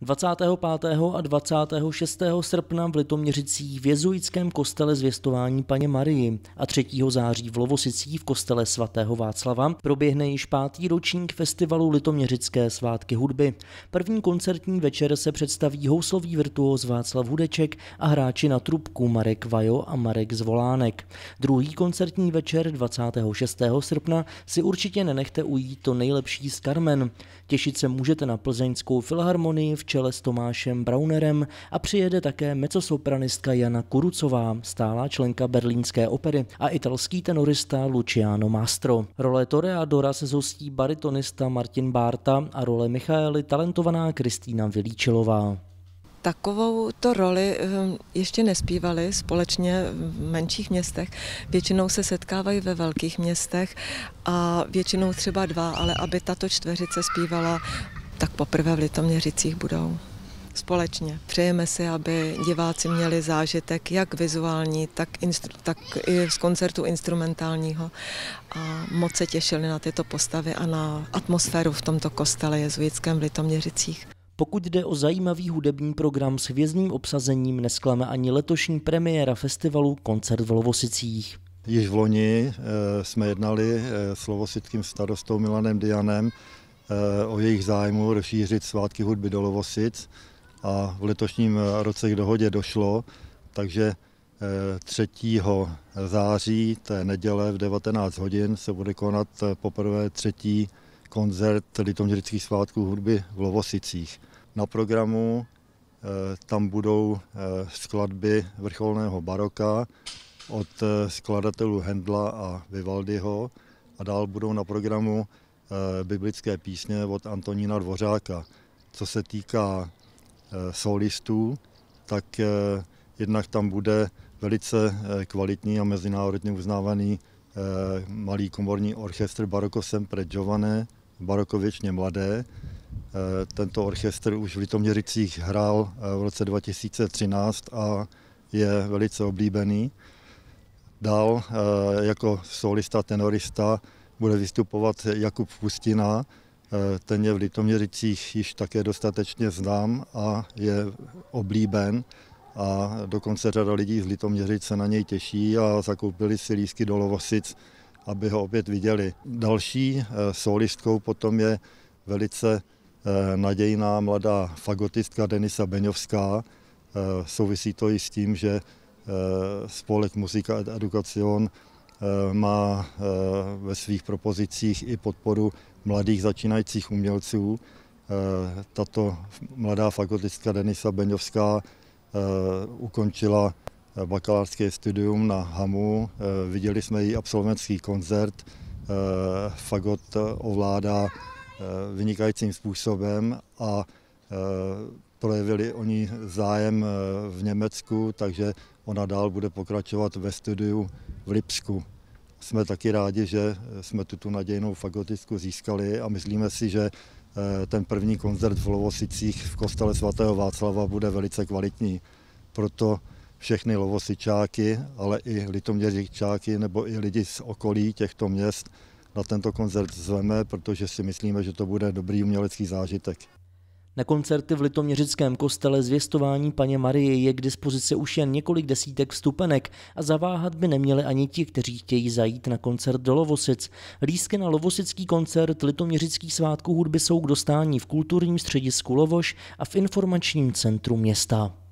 25. a 26. srpna v Litoměřicích v jezuitském kostele Zvěstování Panně Marii a 3. září v Lovosicích v kostele svatého Václava proběhne již 5. ročník festivalu Litoměřické svátky hudby. První koncertní večer se představí houslový virtuóz Václav Hudeček a hráči na trubku Marek Vajo a Marek Zvolánek. Druhý koncertní večer 26. srpna si určitě nenechte ujít to nejlepší z Carmen. Těšit se můžete na Plzeňskou filharmonii v čele s Tomášem Braunerem a přijede také mezzosopranistka Jana Kurucová, stálá členka Berlínské opery, a italský tenorista Luciano Mastro. Role toreadora se zhostí baritonista Martin Bárta a role Michaely talentovaná Kristýna Vilíčilová. Takovou to roli ještě nespívali společně v menších městech. Většinou se setkávají ve velkých městech a většinou třeba dva, ale aby tato čtveřice zpívala, tak poprvé v Litoměřicích budou společně. Přejeme si, aby diváci měli zážitek jak vizuální, tak i z koncertu instrumentálního a moc se těšili na tyto postavy a na atmosféru v tomto kostele jezuitském v Litoměřicích. Pokud jde o zajímavý hudební program s hvězdným obsazením, nesklame ani letošní premiéra festivalu Koncert v Lovosicích. Již v loni jsme jednali s lovosickým starostou Milanem Dianem o jejich zájmu rozšířit svátky hudby do Lovosic a v letošním roce k dohodě došlo, takže 3. září, té neděle v 19 hodin se bude konat poprvé 3. koncert Litoměřických svátků hudby v Lovosicích. Na programu tam budou skladby vrcholného baroka od skladatelů Händla a Vivaldiho a dál budou na programu biblické písně od Antonína Dvořáka. Co se týká solistů, tak jednak tam bude velice kvalitní a mezinárodně uznávaný malý komorní orchestr Barocco Sempre Giovane, Baroko věčně mladé. Tento orchestr už v Litoměřicích hrál v roce 2013 a je velice oblíbený. Dál jako solista, tenorista bude vystupovat Jakub Pustina. Ten je v Litoměřicích již také dostatečně znám a je oblíben. A dokonce řada lidí z Litoměřic se na něj těší a zakoupili si lístky do Lovosic, aby ho opět viděli. Další solistkou potom je velice nadějná mladá fagotistka Denisa Beňovská. Souvisí to i s tím, že spolek Musica et Education má ve svých propozicích i podporu mladých začínajících umělců. Tato mladá fagotistka Denisa Beňovská ukončila bakalářské studium na HAMU, viděli jsme její absolventský koncert, fagot ovládá vynikajícím způsobem a projevili oni zájem v Německu, takže ona dál bude pokračovat ve studiu v Lipsku. Jsme taky rádi, že jsme tu nadějnou fagotistku získali a myslíme si, že ten první koncert v Lovosicích v kostele svatého Václava bude velice kvalitní. Proto všechny Lovosičáky, ale i Litoměřičáky nebo i lidi z okolí těchto měst na tento koncert zveme, protože si myslíme, že to bude dobrý umělecký zážitek. Na koncerty v Litoměřickém kostele Zvěstování Panně Marie je k dispozici už jen několik desítek vstupenek a zaváhat by neměli ani ti, kteří chtějí zajít na koncert do Lovosic. Lístky na lovosický koncert Litoměřických svátků hudby jsou k dostání v kulturním středisku Lovoš a v informačním centru města.